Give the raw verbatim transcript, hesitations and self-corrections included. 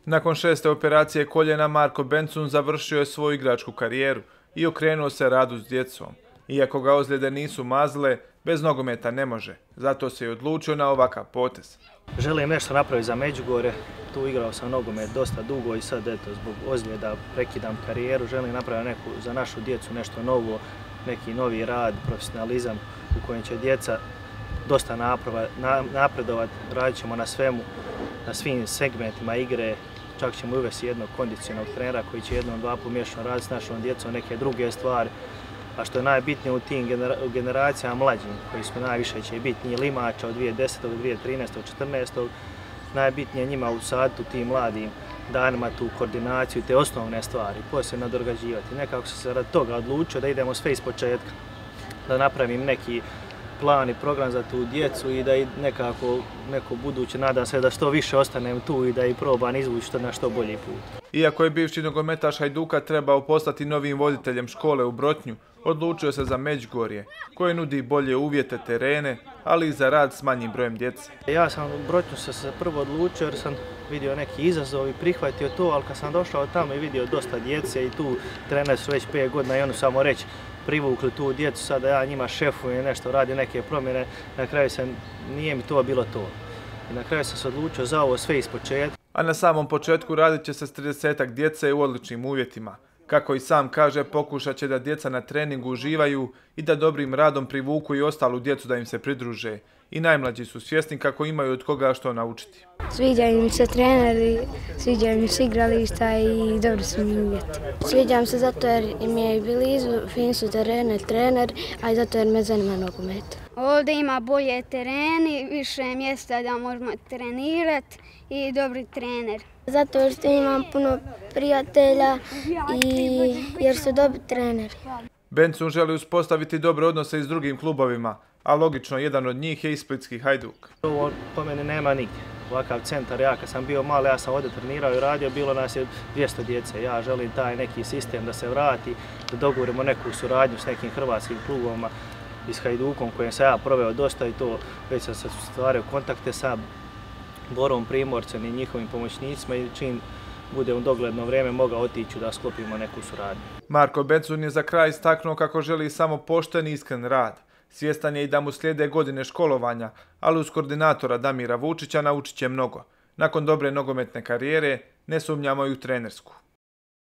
Nakon šeste operacije koljena Marko Bencun završio je svoju igračku karijeru i okrenuo se radu s djecom. Iako ga ozljede nisu mazle, bez nogometa ne može, zato se je odlučio na ovakav potez. Želim nešto napraviti za Međugorje, tu igrao sam nogomet dosta dugo i sad eto zbog ozljeda prekidam karijeru, želim napraviti neku, za našu djecu nešto novo, neki novi rad, profesionalizam u kojem će djeca dosta napredovati, radit ćemo na svemu, na svim segmentima igre, čak ćemo uvesti jednog kondicionalnog trenera koji će jednom, dva put mjesečno raditi s našom djecom neke druge stvari. A što je najbitnije u tim generacijama mlađim, koji su najviše će biti njih limača od dvije tisuće desete. do dvije tisuće trinaeste. do dvije tisuće četrnaeste. najbitnije njima usaditi u tim mladim danima tu koordinaciju, te osnovne stvari, poslije nadograđivati. Nekako sam se radi toga odlučio da idemo sve iz početka, da napravim neki plan i program za tu djecu i da i nekako neko buduće, nadam se da što više ostanem tu i da i probam izvući na što bolji put. Iako je bivši nogometaš Hajduka trebao postati novim voditeljem škole u Brotnju, odlučio se za Međugorje, koje nudi bolje uvjete, terene, ali i za rad s manjim brojem djece. Ja sam u Brotnju se prvo odlučio jer sam vidio neki izazov i prihvatio to, ali kad sam došao tamo i vidio dosta djece i tu treneri su već pet godina i oni samo reći privukli tu djecu, sada ja njima šefujem nešto, radi neke promjene, na kraju se nije mi to bilo to. I na kraju sam se odlučio za ovo sve ispočetka. A na samom početku radit će se s tridesetak djece u odličnim uvjetima. Kako i sam kaže, pokušat će da djeca na treningu uživaju i da dobrim radom privuku i ostalu djecu da im se pridruže. I najmlađi su svjesni kako imaju od koga što naučiti. Sviđaju mi se treneri, sviđaju mi se igrališta i dobri su mi uvjeti. Sviđam se zato jer im je blizu, fin su terene, trener, a i zato jer me zanima nogomet. Ovdje ima bolje tereni, više mjesta da možemo trenirati i dobri trener. Zato što imam puno prijatelja i jer su dobri treneri. Bencun želi uspostaviti dobre odnose i s drugim klubovima, a logično jedan od njih je i splitski Hajduk. Ovo po meni nema nigdje. Ovakav centar, ja kad sam bio mali, ja sam ovdje trenirao i radio, bilo nas je dvjesto djece. Ja želim taj neki sistem da se vrati, da dogovorimo neku suradnju s nekim hrvatskim klubovima i s Hajdukom kojem sam ja proveo dosta i to već sam se stvario kontakte sa Borom Primorcem i njihovim pomoćnicima i čim bude u dogledno vrijeme mogao otići da sklopimo neku suradnju. Marko Bencun je za kraj istaknuo kako želi samo pošten i iskren rad. Svjestan je i da mu slijede godine školovanja, ali uz koordinatora Damira Vučića naučit će mnogo. Nakon dobre nogometne karijere ne sumnjamo i u trenersku.